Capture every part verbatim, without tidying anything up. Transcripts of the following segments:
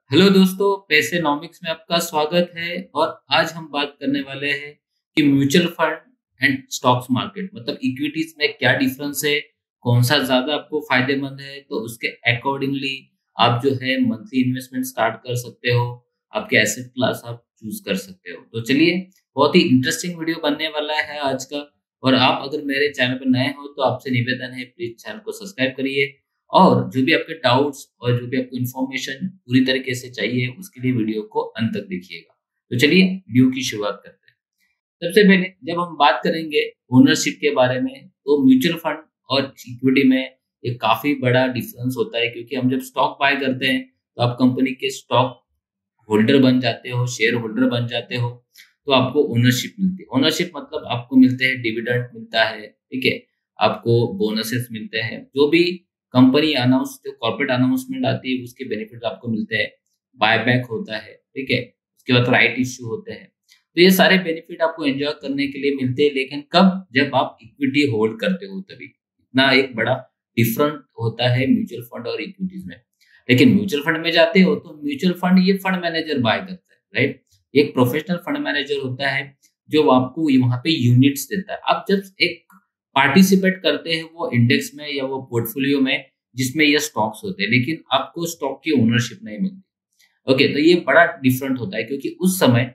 Hello दोस्तों, पैसेनोमिक्स में आपका स्वागत है। और आज हम बात करने वाले हैं कि mutual fund and stocks market मतलब इक्विटीज में क्या डिफरेंस है, कौन सा ज्यादा आपको फायदेमंद है, तो उसके अकॉर्डिंगली आप जो है मंथली इन्वेस्टमेंट स्टार्ट कर सकते हो। आपके एसेट क्लास आप चूज कर सकते हो। तो चलिए, बहुत ही इंटरेस्टिंग वीडियो बनने वाला है आज का। और आप अगर मेरे चैनल पर नए हो तो आपसे निवेदन है, प्लीज चैनल को सब्सक्राइब करिए। और जो भी आपके डाउट्स और जो भी आपको इन्फॉर्मेशन पूरी तरीके से चाहिए, उसके लिए वीडियो को अंत तक देखिएगा। तो चलिए वीडियो की शुरुआत करते हैं। सबसे पहले जब हम बात करेंगे ओनरशिप के बारे में, तो म्यूचुअल फंड और इक्विटी में एक काफी बड़ा डिफरेंस होता है, क्योंकि हम जब स्टॉक बाय करते हैं तो आप कंपनी के स्टॉक होल्डर बन जाते हो, शेयर होल्डर बन जाते हो। तो आपको ओनरशिप मिलती है। ओनरशिप मतलब आपको मिलते हैं, डिविडेंड मिलता है, ठीक है, आपको बोनसेस मिलते हैं। जो भी कंपनी अनाउंस जो कॉर्पोरेट अनाउंसमेंट आती है उसके बेनिफिट आपको मिलते हैं। बायबैक होता है, ठीक है, उसके बाद राइट इश्यू होते हैं। तो ये सारे बेनिफिट आपको एंजॉय करने के लिए मिलते हैं। लेकिन कब? जब आप इक्विटी होल्ड करते हो तभी। इतना एक बड़ा डिफरेंट होता है म्यूचुअल फंड और इक्विटीज में। लेकिन म्यूचुअल फंड में जाते हो तो म्यूचुअल फंड ये फंड मैनेजर बाय करता है, राइट। एक प्रोफेशनल फंड मैनेजर होता है जो आपको वहां पे यूनिट्स देता है। आप जब एक पार्टिसिपेट करते हैं वो इंडेक्स में या वो पोर्टफोलियो में जिसमें ये स्टॉक्स होते हैं, लेकिन आपको स्टॉक की ओनरशिप नहीं मिलती। ओके, तो ये बड़ा डिफरेंट होता है, क्योंकि उस समय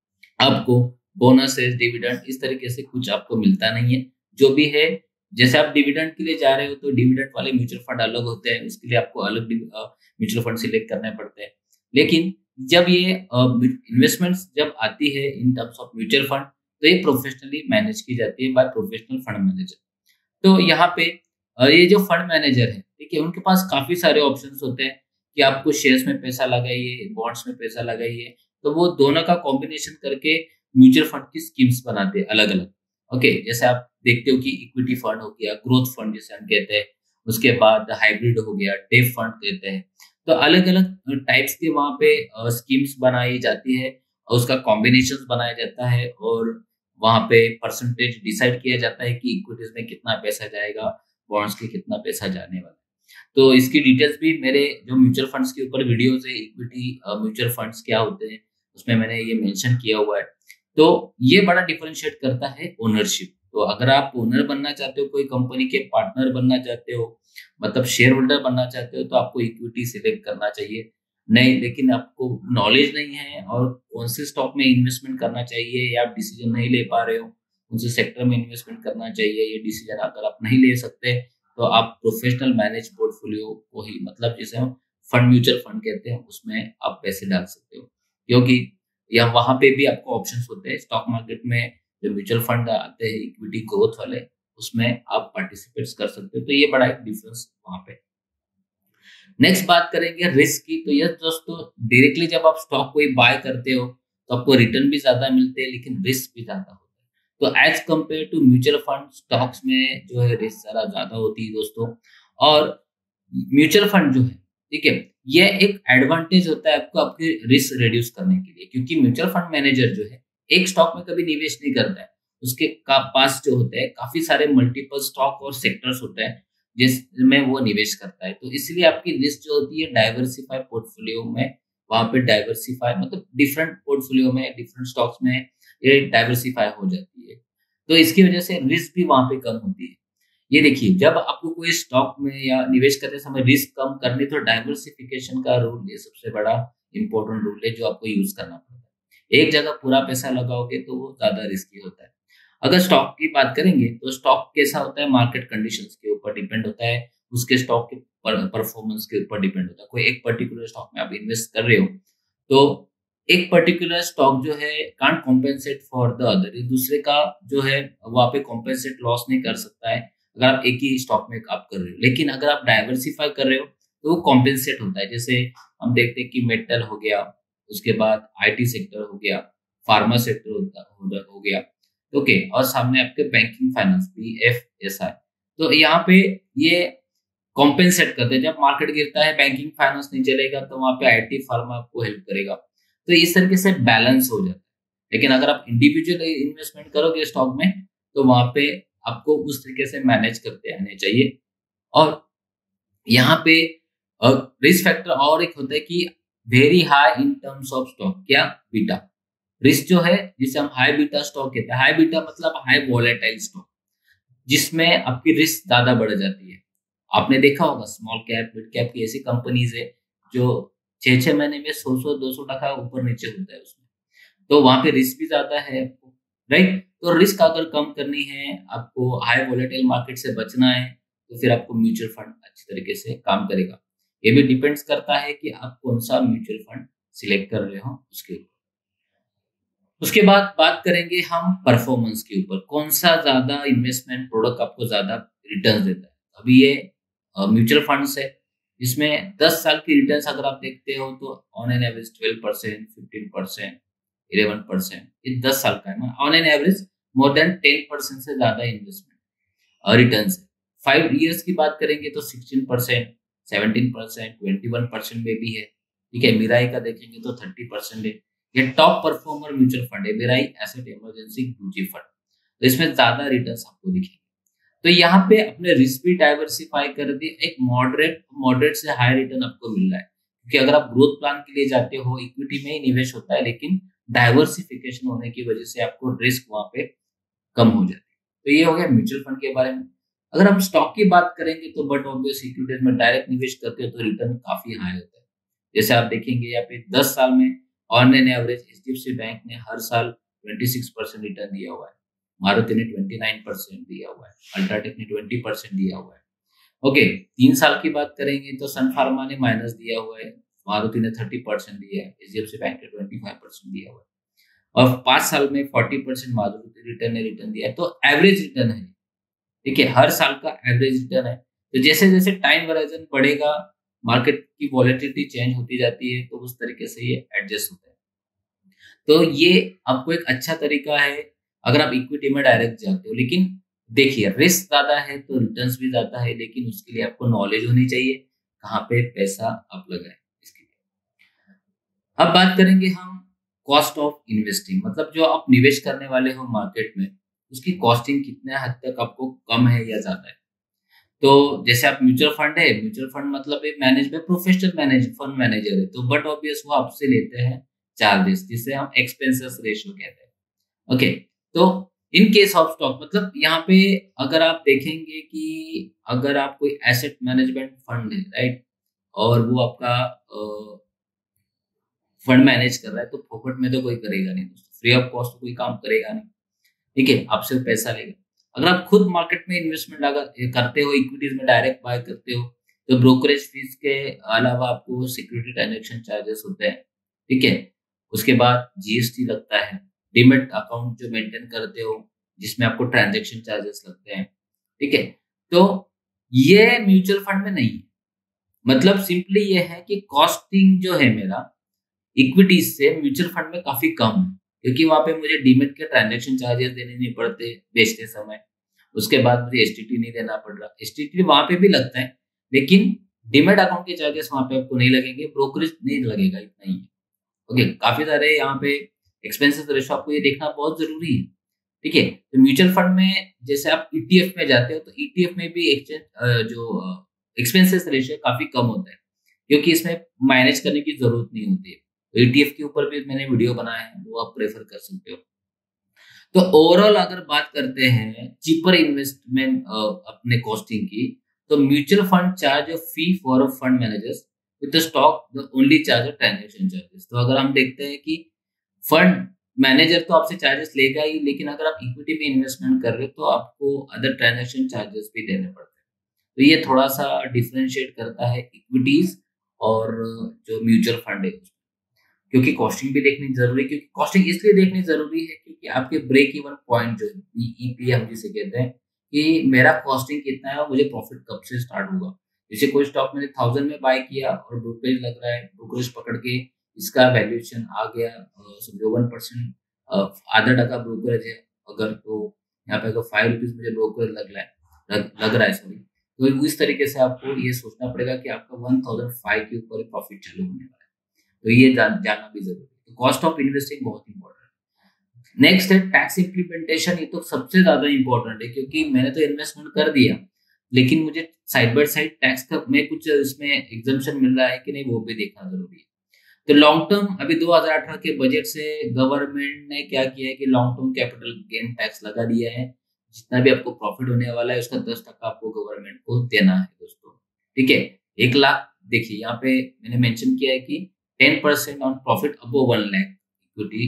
आपको बोनसेस, डिविडेंड इस तरीके से कुछ आपको मिलता नहीं है। जो भी है, जैसे आप डिविडेंड के लिए जा रहे हो तो डिविडेंड वाले म्यूचुअल फंड अलग होते हैं, उसके लिए आपको अलग म्यूचुअल फंड सिलेक्ट करने पड़ते हैं। लेकिन जब ये इन्वेस्टमेंट्स जब आती है in terms of mutual fund, तो ये प्रोफेशनली मैनेज की जाती है बाय प्रोफेशनल फंड मैनेजर। तो यहाँ पे अ, ये जो फंड मैनेजर है, ठीक है, उनके पास काफी सारे ऑप्शंस होते हैं कि आपको शेयर्स में पैसा लगाइए, बॉन्ड्स में पैसा लगाइए। तो वो दोनों का कॉम्बिनेशन करके म्यूचुअल फंड की स्कीम्स बनाते हैं अलग अलग। ओके, जैसे आप देखते हो कि इक्विटी फंड हो गया, ग्रोथ फंड जिसे हम कहते हैं, उसके बाद हाइब्रिड हो गया, डेफ फंड कहते हैं। तो अलग अलग टाइप्स के वहाँ पे स्कीम्स बनाई जाती है और उसका कॉम्बिनेशन बनाया जाता है। और वहाँ पे परसेंटेज डिसाइड किया जाता है कि इक्विटीज में कितना पैसा जाएगा, बॉन्ड्स के कितना पैसा जाने वाला है। तो इसकी डिटेल्स भी मेरे जो म्यूचुअल फंड्स के ऊपर वीडियोस है, इक्विटी म्यूचुअल फंड्स क्या होते हैं, उसमें मैंने ये मेंशन किया हुआ है। तो ये बड़ा डिफरेंशिएट करता है ओनरशिप। तो अगर आप ओनर बनना चाहते हो, कोई कंपनी के पार्टनर बनना चाहते हो, मतलब शेयर होल्डर बनना चाहते हो, तो आपको इक्विटी सिलेक्ट करना चाहिए। नहीं, लेकिन आपको नॉलेज नहीं है और कौन से स्टॉक में इन्वेस्टमेंट करना चाहिए या आप डिसीजन नहीं ले पा रहे हो, कौन से सेक्टर में इन्वेस्टमेंट करना चाहिए, ये डिसीजन अगर आप नहीं ले सकते, तो आप प्रोफेशनल मैनेज पोर्टफोलियो को ही, मतलब जिसे हम फंड म्यूचुअल फंड कहते हैं, उसमें आप पैसे डाल सकते हो। क्योंकि या वहां पे भी आपको ऑप्शंस होते हैं स्टॉक मार्केट में। जो म्यूचुअल फंड आते हैं इक्विटी ग्रोथ वाले, उसमें आप पार्टिसिपेट कर सकते हो। तो ये बड़ा एक डिफरेंस वहां पे। नेक्स्ट बात करेंगे रिस्क की। तो ये दोस्तों, डायरेक्टली जब आप स्टॉक कोई बाय करते हो तो आपको रिटर्न भी ज्यादा मिलते हैं, लेकिन रिस्क भी ज्यादा होता है। तो as compare to mutual fund, stocks में जो है रिस्क जरा ज्यादा होती है दोस्तों। और म्यूचुअल फंड जो है, ठीक है, ये एक एडवांटेज होता है आपको आपके रिस्क रिड्यूस करने के लिए, क्योंकि म्यूचुअल फंड मैनेजर जो है एक स्टॉक में कभी निवेश नहीं करता है। उसके का पास जो होते हैं काफी सारे मल्टीपल स्टॉक और सेक्टर्स होते हैं जिसमें वो निवेश करता है। तो इसलिए आपकी लिस्ट जो होती है डाइवर्सिफाई पोर्टफोलियो में, वहां पे डाइवर्सिफाई मतलब डिफरेंट पोर्टफोलियो में, डिफरेंट स्टॉक्स में ये डाइवर्सिफाई हो जाती है। तो इसकी वजह से रिस्क भी वहां पे कम होती है। ये देखिए, जब आपको कोई स्टॉक में या निवेश करते समय रिस्क कम करनी, तो डाइवर्सिफिकेशन का रूल ये सबसे बड़ा इंपॉर्टेंट रूल है जो आपको यूज करना पड़ता है। एक जगह पूरा पैसा लगाओगे तो वो ज्यादा रिस्की होता है। अगर स्टॉक की बात करेंगे तो स्टॉक कैसा होता है, मार्केट कंडीशंस के ऊपर डिपेंड होता है, उसके स्टॉक के परफॉर्मेंस के ऊपर डिपेंड होता है। कोई एक पर्टिकुलर स्टॉक में आप इन्वेस्ट कर रहे हो तो एक पर्टिकुलर स्टॉक जो है can't compensate for the other, दूसरे का जो है वहां पे कॉम्पेंसेट लॉस नहीं कर सकता है अगर आप एक ही स्टॉक में आप कर रहे हो। लेकिन अगर आप डाइवर्सिफाई कर रहे हो तो वो कॉम्पेंसेट होता है। जैसे हम देखते हैं कि मेटल हो गया, उसके बाद आईटी सेक्टर हो गया, फार्मा सेक्टर हो, हो गया, ओके, और सामने आपके banking finance B F S I. तो यहाँ पे ये कॉम्पेंसेट करते हैं। जब मार्केट गिरता है, बैंकिंग फाइनेंस नहीं चलेगा, तो वहां पे आईटी फार्मा आपको हेल्प करेगा। तो इस तरीके से बैलेंस हो जाता है। लेकिन अगर आप इंडिविजुअल इन्वेस्टमेंट करोगे स्टॉक में, तो वहां पे आपको उस तरीके से मैनेज करते आने चाहिए। और यहाँ पे रिस्क फैक्टर और एक होता है कि very high in terms of stock, क्या बीटा रिस्क जो है जिसे हम हाई बीटा स्टॉक कहते हैं। हाई बीटा मतलब हाई वॉलेटाइल स्टॉक, जिसमें आपकी रिस्क ज्यादा बढ़ जाती है। आपने देखा होगा स्मॉल कैप मिड कैप की ऐसी कंपनीज है जो छह छह महीने में सौ सौ दो सौ टका ऊपर नीचे होता है उसमें, तो वहां पे रिस्क भी ज्यादा है आपको, राइट। तो रिस्क अगर कम करनी है, आपको हाई वॉलेटाइल मार्केट से बचना है, तो फिर आपको म्यूचुअल फंड अच्छी तरीके से काम करेगा। ये भी डिपेंड्स करता है कि आप कौन सा म्यूचुअल फंड सिलेक्ट कर रहे हो उसके ऊपर। उसके बाद बात करेंगे हम परफॉर्मेंस के ऊपर, कौन सा ज्यादा इन्वेस्टमेंट प्रोडक्ट आपको ज्यादा रिटर्न देता है। अभी ये म्यूचुअल फंड्स है, इसमें दस साल की रिटर्न्स अगर आप देखते हो तो on an average twelve percent, fifteen percent, eleven percent, ये दस साल का है। On an average more than ten percent से ज्यादा इन्वेस्टमेंट रिटर्न है। फाइव ईयर्स की बात करेंगे तो sixteen percent, seventeen percent, twenty one percent में भी है, ठीक है। मिराई का देखेंगे तो थर्टी परसेंट है। ये टॉप परफॉर्मर म्यूचुअल फंड है Mirae asset emergency mutual fund, तो इसमें ज्यादा रिटर्न्स आपको दिखेंगे। तो यहाँ पे अपने रिस्क भी डाइवर्सिफाई कर दिए, एक मॉडरेट मॉडरेट से हाई रिटर्न आपको मिल रहा है, क्योंकि अगर आप ग्रोथ प्लान के लिए जाते हो, इक्विटी में ही निवेश होता है, लेकिन डाइवर्सिफिकेशन होने की वजह से आपको रिस्क वहां पे कम हो जाती है। तो ये हो गया म्यूचुअल फंड के बारे में। अगर हम स्टॉक की बात करेंगे तो बट ऑब्वियस इक्विटीज में डायरेक्ट निवेश करते हो तो रिटर्न काफी हाई होता है। जैसे आप देखेंगे यहाँ पे दस साल में on an average HDFC bank ने हर साल छब्बीस परसेंट रिटर्न दिया हुआ है, मारुति ने उनतीस परसेंट दिया हुआ है, अल्ट्राटेक ने बीस परसेंट दिया हुआ है। ओके, तीन साल की बात करेंगे तो सन फार्मा ने माइनस दिया हुआ है, मारुति ने तीस परसेंट दिया है, एचडीएफसी बैंक ने पच्चीस परसेंट दिया हुआ है, और पांच साल में चालीस परसेंट मारुति रिटर्न ने रिटर्न दिया है। तो एवरेज रिटर्न है, ठीक है, हर साल का एवरेज रिटर्न है। तो जैसे जैसे टाइम होराइजन बढ़ेगा, मार्केट की वॉलेटिलिटी चेंज होती जाती है, तो उस तरीके से ये एडजस्ट होता है। तो ये आपको एक अच्छा तरीका है अगर आप इक्विटी में डायरेक्ट जाते हो। लेकिन देखिए, रिस्क ज्यादा है तो रिटर्न्स भी ज्यादा है, लेकिन उसके लिए आपको नॉलेज होनी चाहिए कहाँ पे पैसा आप लगाए इसके लिए। अब बात करेंगे हम कॉस्ट ऑफ इन्वेस्टिंग, मतलब जो आप निवेश करने वाले हो मार्केट में, उसकी कॉस्टिंग कितने हद तक आपको कम है या ज्यादा है। तो जैसे आप म्यूचुअल फंड है, म्यूचुअल फंड मतलब एक manage by professional manage fund manager है, तो बट ऑब्वियस वो आपसे लेते हैं चार्जेस, जिसे हम एक्सपेंसेस रेशियो कहते हैं। ओके, तो इन केस ऑफ स्टॉक, मतलब यहाँ पे अगर आप देखेंगे कि अगर आप कोई एसेट मैनेजमेंट फंड है, राइट, और वो आपका फंड मैनेज कर रहा है, तो फोकट में तो कोई करेगा नहीं दोस्तों, फ्री ऑफ कॉस्ट कोई काम करेगा नहीं, ठीक है, आपसे पैसा लेगा। अगर आप खुद मार्केट में इन्वेस्टमेंट अगर करते हो, इक्विटीज में डायरेक्ट बाय करते हो, तो ब्रोकरेज फीस के अलावा आपको सिक्योरिटी ट्रांजैक्शन चार्जेस होते हैं, ठीक है। उसके बाद जीएसटी लगता है, डीमेट अकाउंट जो मेंटेन करते हो जिसमें आपको ट्रांजैक्शन चार्जेस लगते हैं, ठीक है। तो ये म्यूचुअल फंड में नहीं है। मतलब सिंपली ये है कि कॉस्टिंग जो है मेरा इक्विटीज से म्यूचुअल फंड में काफी कम है, क्योंकि वहां पे मुझे डीमेट के ट्रांजैक्शन चार्जेस देने नहीं पड़ते बेचते समय। उसके बाद मुझे एसटीटी नहीं देना पड़ रहा, एसटीटी वहां पे भी लगता है, लेकिन डीमेट अकाउंट के चार्जेस वहां पे आपको नहीं लगेंगे, ब्रोकरेज नहीं लगेगा, इतना ही है। ओके, काफी सारे यहाँ पे एक्सपेंसेस रेशो आपको ये देखना बहुत जरूरी है, ठीक है। तो म्यूचुअल फंड में जैसे आप ईटीएफ में जाते हो, तो ईटीएफ में भी एक्सचेंज जो एक्सपेंसेस रेशियो काफी कम होता है, क्योंकि इसमें मैनेज करने की जरूरत नहीं होती है। तो ईटीएफ के ऊपर भी मैंने वीडियो बनाया है, वो आप प्रेफर कर सकते हो। तो ओवरऑल अगर बात करते हैं चीपर इन्वेस्टमेंट अपने कॉस्टिंग की, तो mutual fund charge a fee for a fund managers with the stock the only charge transaction charges. तो अगर हम देखते हैं कि फंड मैनेजर तो आपसे चार्जेस लेगा ही, लेकिन अगर आप इक्विटी में इन्वेस्टमेंट कर रहे हो तो आपको अदर ट्रांजैक्शन चार्जेस भी देने पड़ते हैं। तो ये थोड़ा सा डिफरेंशिएट करता है इक्विटीज और जो म्यूचुअल फंड है, क्योंकि कॉस्टिंग भी देखनी जरूरी है। क्योंकि कॉस्टिंग इसलिए देखनी जरूरी है क्योंकि आपके ब्रेक इवन पॉइंट जो ईपी हम जिसे कहते हैं कि मेरा कॉस्टिंग कितना है और मुझे प्रॉफिट कब से स्टार्ट होगा। जैसे कोई स्टॉक मैंने थाउजेंड में बाय किया और ब्रोकरेज लग रहा है, ब्रोकरेज पकड़ के इसका वैल्यूएशन आ गया समझो वन परसेंट, आधा टका ब्रोकरेज है अगर, तो यहाँ पे अगर फाइव रुपीज मुझे ब्रोकरेज लग रहा है लग, लग रहा है सॉरी, तो इस तरीके से आपको ये सोचना पड़ेगा कि आपका वन थाउजेंड फाइव के ऊपर प्रॉफिट चालू होने वाला है। तो ये जान, जानना भी जरूरी है। तो कॉस्ट ऑफ इन्वेस्टिंग बहुत इंपॉर्टेंट है। नेक्स्ट है टैक्स इम्प्लीमेंटेशन। ये तो सबसे ज्यादा इंपॉर्टेंट है, क्योंकि मैंने तो इन्वेस्टमेंट कर दिया, लेकिन मुझे साइड बाय साइड टैक्स का में कुछ इसमें एग्जम्पशन मिल रहा है कि नहीं, वो भी देखना जरूरी है। तो लॉन्ग टर्म अभी दो हज़ार अठारह के बजट से गवर्नमेंट ने क्या किया है कि long term capital gain tax लगा दिया है। जितना भी आपको प्रॉफिट होने वाला है उसका दस टका आपको गवर्नमेंट को देना है दोस्तों। ठीक है, एक लाख देखिए यहाँ पे मैंने मेंशन किया है कि ten percent on profit above one lakh equity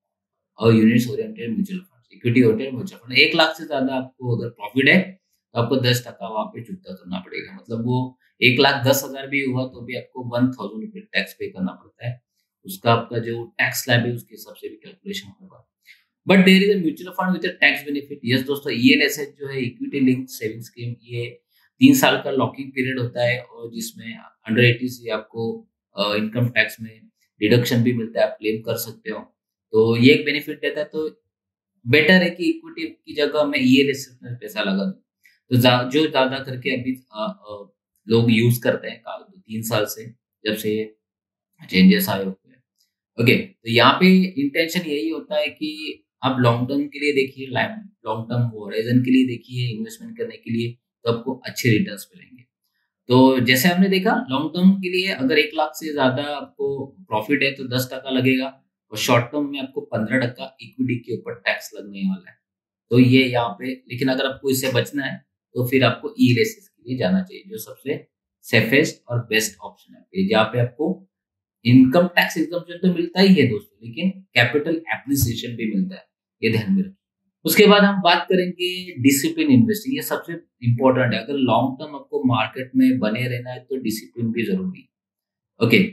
और units oriented mutual fund, equity oriented mutual fund एक लाख से ज्यादा आपको अगर प्रॉफिट है तो आपको दस टका वहां पे चुकता करना पड़ेगा। मतलब वो एक लाख दस हजार भी हुआ तो भी आपको वन थाउजेंड रुपये टैक्स पे करना पड़ता है। उसका आपका जो टैक्स स्लैब है उसके हिसाब से भी कैलकुलेशन होगा। But there is a mutual fund with tax benefit. Yes दोस्तों, ईएलएसएच जो है इक्विटी लिंक सेविंग स्कीम, ये तीन साल का लॉकिंग पीरियड होता है और जिसमें अंडर एटी से आपको इनकम टैक्स में डिडक्शन भी मिलता है, आप क्लेम कर सकते हो। तो ये एक बेनिफिट देता है। तो बेटर है कि इक्विटी की जगह मैं ईएलएसएच में पैसा लगा दूं। तो जा, जो ज्यादा करके अभी आ, आ, लोग यूज करते हैं तीन साल से जब से चेंजेस आए हुए हैं। ओके, तो यहाँ पे इंटेंशन यही होता है कि आप लॉन्ग टर्म के लिए देखिए, लॉन्ग टर्म होराइजन के लिए देखिए, इन्वेस्टमेंट करने के लिए तो आपको अच्छे रिटर्न्स मिलेंगे। तो जैसे हमने देखा लॉन्ग टर्म के लिए अगर एक लाख से ज्यादा आपको प्रॉफिट है तो दस टका लगेगा और शॉर्ट टर्म में आपको पंद्रह टका इक्विटी के ऊपर टैक्स लगने वाला है। तो ये यहाँ पे, लेकिन अगर आपको इससे बचना है तो फिर आपको ई लेसिस के लिए जाना चाहिए जो सबसे सेफेस्ट और बेस्ट ऑप्शन है, जहाँ पे आपको इनकम टैक्स एग्जम्पशन तो मिलता ही है दोस्तों, लेकिन कैपिटल एप्रिसिएशन भी मिलता है, ये ध्यान में रखिए। उसके बाद हम बात करेंगे डिसिप्लिन इन्वेस्टिंग। ये सबसे इंपॉर्टेंट है। अगर लॉन्ग टर्म आपको मार्केट में बने रहना है तो डिसिप्लिन भी जरूरी है। ओके,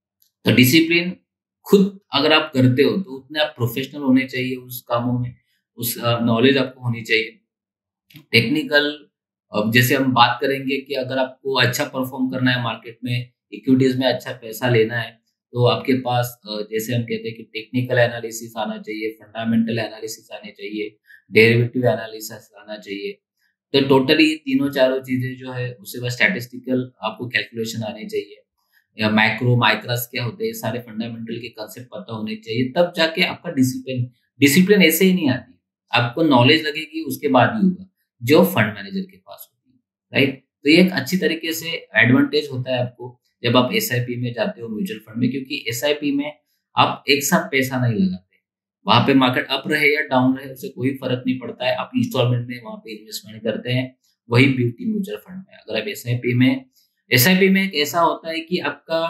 तो डिसिप्लिन खुद अगर आप करते हो तो उतने आप प्रोफेशनल होने चाहिए उस कामों में, उस नॉलेज आपको होनी चाहिए। टेक्निकल, अब जैसे हम बात करेंगे कि अगर आपको अच्छा परफॉर्म करना है मार्केट में, इक्विटीज में अच्छा पैसा लेना है, तो आपके पास जैसे हम कहते हैं कि टेक्निकल एनालिसिस आना चाहिए, फंडामेंटल एनालिसिस आने चाहिए, डेरिवेटिव एनालिसिस आना चाहिए। तो टोटली ये तीनों चारों चीजें जो है, उसके बाद स्टैटिस्टिकल आपको कैलकुलेशन आने चाहिए, या मैक्रो माइक्रोस क्या होते हैं, सारे फंडामेंटल के कंसेप्ट पता होने चाहिए, तब जाके आपका डिसिप्लिन डिसिप्लिन ऐसे ही नहीं आती, आपको नॉलेज लगेगी उसके बाद ही होगा, जो फंड मैनेजर के पास होती है, राइट। तो ये एक अच्छी तरीके से एडवांटेज होता है आपको जब आप एसआईपी में जाते हो म्यूचुअल फंड में, क्योंकि एसआईपी में आप एक साथ पैसा नहीं लगाते, वहां पे मार्केट अप रहे या डाउन रहे उससे कोई फर्क नहीं पड़ता है, आप इंस्टॉलमेंट में वहां पे इन्वेस्टमेंट करते हैं। वही ब्यूटी म्यूचुअल फंड में। अगर आप एसआईपी में एसआईपी में एक ऐसा होता है कि आपका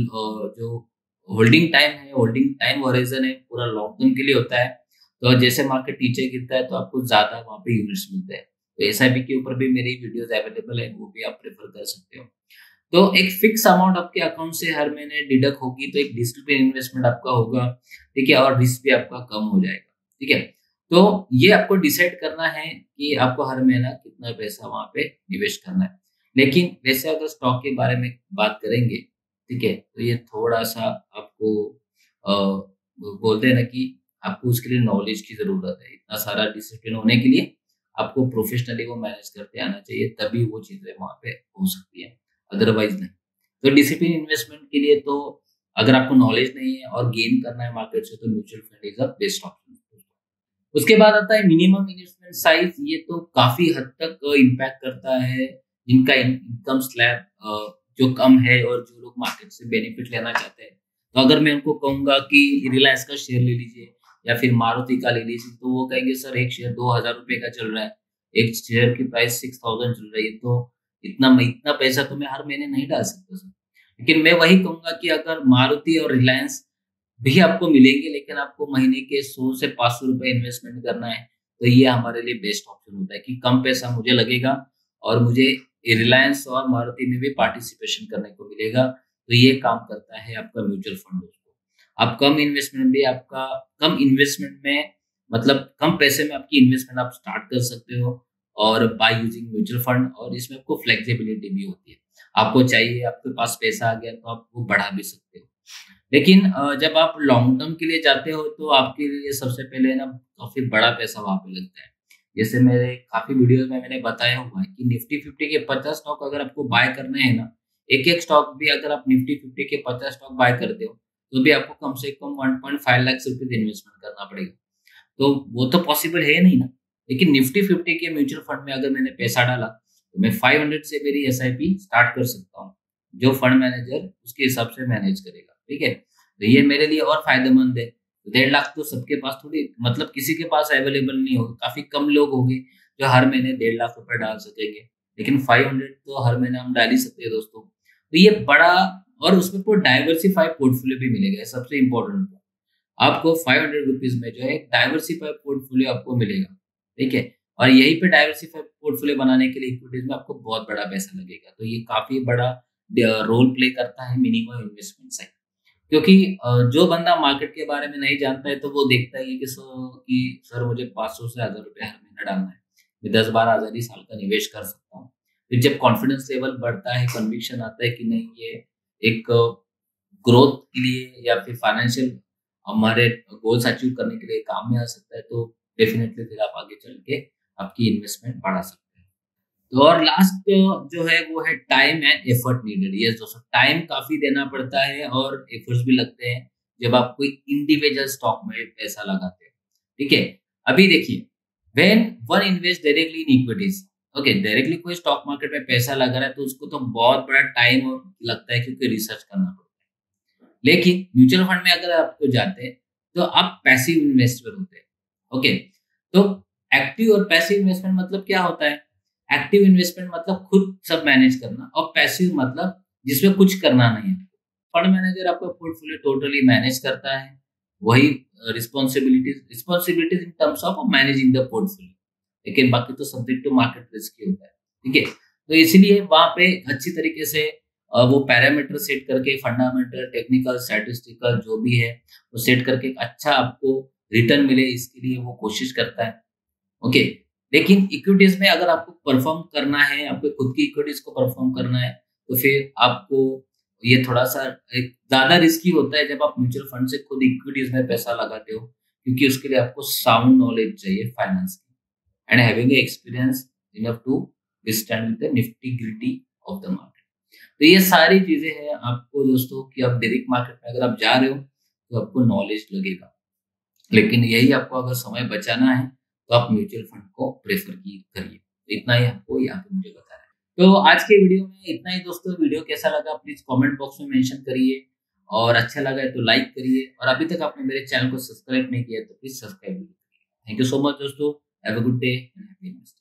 जो होल्डिंग टाइम है, होल्डिंग टाइम होराइजन है, पूरा लॉन्ग टर्म के लिए होता है। तो जैसे मार्केट नीचे गिरता है तो आपको ज्यादा वहां पे यूनिट्स मिलते हैं। तो एसआईपी के ऊपर भी मेरी वीडियोस अवेलेबल है, वो भी आप प्रेफर कर सकते हो। तो एक फिक्स अमाउंट आपके अकाउंट से हर महीने डिडक्ट होगी, तो एक डिसिप्लिन इन्वेस्टमेंट आपका होगा, ठीक है, और रिस्क भी आपका कम हो जाएगा, ठीक है। तो ये आपको डिसाइड करना है कि आपको हर महीना कितना पैसा वहां पे निवेश करना है। लेकिन वैसे अगर स्टॉक के बारे में बात करेंगे, ठीक है, तो ये थोड़ा सा आपको आ, बोलते हैं ना कि आपको उसके लिए नॉलेज की जरूरत है। इतना सारा डिसिप्लिन होने के लिए आपको प्रोफेशनली वो मैनेज करते आना चाहिए, तभी वो चीजें वहां पे हो सकती है, अदरवाइज नहीं। तो डिसिप्लिन इन्वेस्टमेंट के लिए तो अगर आपको नॉलेज नहीं है और गेन करना है मार्केट से, तो mutual fund is a best option. उसके बाद आता है मिनिमम इन्वेस्टमेंट साइज। ये तो काफी हद तक इम्पैक्ट करता है जिनका इनकम स्लैब जो कम है और जो लोग मार्केट से बेनिफिट लेना चाहते हैं। तो अगर मैं उनको कहूंगा कि रिलायंस का शेयर ले लीजिए या फिर मारुति का ले लीजिए, तो वो कहेंगे सर एक शेयर दो हजार रुपए का चल रहा है, एक शेयर की प्राइस सिक्स थाउजेंड चल रही है, तो इतना इतना पैसा तो मैं हर महीने नहीं डाल सकता सर। लेकिन मैं वही कहूंगा कि अगर मारुति और रिलायंस भी आपको मिलेंगे, लेकिन आपको महीने के सौ से पांच सौ रुपए इन्वेस्टमेंट करना है, तो ये हमारे लिए बेस्ट ऑप्शन होता है कि कम पैसा मुझे लगेगा और मुझे रिलायंस और मारुति में भी पार्टिसिपेशन करने को मिलेगा। तो ये काम करता है आपका म्यूचुअल फंड। दोस्तों आप कम इन्वेस्टमेंट भी आपका कम इन्वेस्टमेंट में मतलब कम पैसे में आपकी इन्वेस्टमेंट आप स्टार्ट कर सकते हो और बाय यूजिंग म्यूचुअल फंड। और इसमें आपको फ्लेक्सिबिलिटी भी होती है, आपको चाहिए, आपके पास पैसा आ गया तो आप वो बढ़ा भी सकते हो। लेकिन जब आप लॉन्ग टर्म के लिए जाते हो तो आपके लिए सबसे पहले ना काफी बड़ा पैसा वहां पे लगता है। जैसे मेरे काफी वीडियोस में मैंने बताया हुआ है कि निफ्टी फिफ्टी के पचास स्टॉक अगर आपको बाय करने हैं ना, एक एक स्टॉक भी अगर आप निफ्टी फिफ्टी के पचास स्टॉक बाय करते हो तो भी आपको कम से कम one point five lakh rupees investment करना पड़ेगा। तो वो तो पॉसिबल है नहीं ना। लेकिन निफ्टी फिफ्टी के म्यूचुअल फंड में अगर मैंने पैसा डाला तो मैं फाइव हंड्रेड से मेरी एस आई पी स्टार्ट कर सकता हूँ, जो फंड मैनेजर उसके हिसाब से मैनेज करेगा, ठीक है। तो ये मेरे लिए और फायदेमंद है। डेढ़ लाख तो सबके पास थोड़ी, मतलब किसी के पास अवेलेबल नहीं होगा, काफी कम लोग होंगे जो हर महीने डेढ़ लाख रुपए डाल सकेंगे, लेकिन फाइव हंड्रेड तो हर महीने हम डाल ही सकते हैं दोस्तों। तो ये बड़ा, और उसमें पूरा डाइवर्सिफाइड पोर्टफोलियो भी मिलेगा, सबसे इंपॉर्टेंट। आपको फाइव हंड्रेड रुपीज में जो है डाइवर्सिफाइड पोर्टफोलियो आपको मिलेगा, ठीक है। और यहीं पे डाइवर्सिफाइड पोर्टफोलियो बनाने के लिए इक्विटीज में आपको बहुत बड़ा पैसा लगेगा, तो ये काफी बड़ा रोल प्ले करता है मिनिमम इन्वेस्टमेंट साइड। क्योंकि जो बंदा मार्केट के बारे में नहीं जानता है तो वो देखता ही है कि सर कि सर मुझे पाँच सौ से हजार रुपए हर महीना डालना है, मैं दस बारह हजार ही साल का निवेश कर सकता हूँ। फिर जब कॉन्फिडेंस लेवल बढ़ता है, कन्विक्शन आता है कि नहीं ये एक ग्रोथ के लिए या फिर फाइनेंशियल हमारे गोल्स अचीव करने के लिए काम में आ सकता है, तो डेफिनेटली फिर आप आगे चल के आपकी इन्वेस्टमेंट बढ़ा सकते हैं। तो और लास्ट जो है वो है time and effort needed. Yes दोस्तों, टाइम काफी देना पड़ता है और एफर्ट्स भी लगते हैं जब आप कोई इंडिविजुअल स्टॉक में पैसा लगाते हैं, ठीक है। अभी देखिए, when one invest directly in equities, okay, directly कोई स्टॉक मार्केट में पैसा लगा रहा है तो उसको तो बहुत बड़ा टाइम लगता है क्योंकि रिसर्च करना पड़ता है। लेकिन म्यूचुअल फंड में अगर आपको जाते हैं तो आप पैसिव इन्वेस्टर होते हैं, ओके। तो एक्टिव और पैसिव इन्वेस्टमेंट मतलब क्या होता है? एक्टिव इन्वेस्टमेंट मतलब खुद सब मैनेज करना, और पैसिव मतलब जिसमें कुछ करना नहीं है। फंड मैनेजर आपका पोर्टफोलियो टोटली मैनेज करता है, वही responsibilities responsibilities in terms of managing the portfolio, लेकिन बाकी तो सब्जेक्ट टू मार्केट रिस्क ही होता है, ठीक है। तो इसलिए वहां पे अच्छी तरीके से वो पैरामीटर सेट करके, फंडामेंटल, टेक्निकल, स्टैटिस्टिकल जो भी है वो सेट करके अच्छा आपको रिटर्न मिले, इसके लिए वो कोशिश करता है, ओके। लेकिन इक्विटीज में अगर आपको परफॉर्म करना है, आपको खुद की इक्विटीज को परफॉर्म करना है, तो फिर आपको ये थोड़ा सा एक ज्यादा रिस्की होता है जब आप म्यूचुअल फंड से खुद इक्विटीज में पैसा लगाते हो, क्योंकि उसके लिए आपको साउंड नॉलेज चाहिए फाइनेंस की, and having experience enough to withstand with the nifty gritty of the market. तो ये सारी चीजें हैं आपको दोस्तों कि आप डायरेक्ट मार्केट में अगर आप जा रहे हो तो आपको नॉलेज लगेगा, लेकिन यही आपको अगर समय बचाना है तो आप म्यूचुअल फंड को प्रेफर करिए। तो इतना ही आपको यहाँ पे मुझे बताना है। तो आज के वीडियो में इतना ही दोस्तों। वीडियो कैसा लगा प्लीज कमेंट बॉक्स में मेंशन करिए, और अच्छा लगा है तो लाइक करिए, और अभी तक आपने मेरे चैनल को सब्सक्राइब नहीं किया तो प्लीज सब्सक्राइब करिए। थैंक यू सो मच दोस्तों, have a good day and happy investing.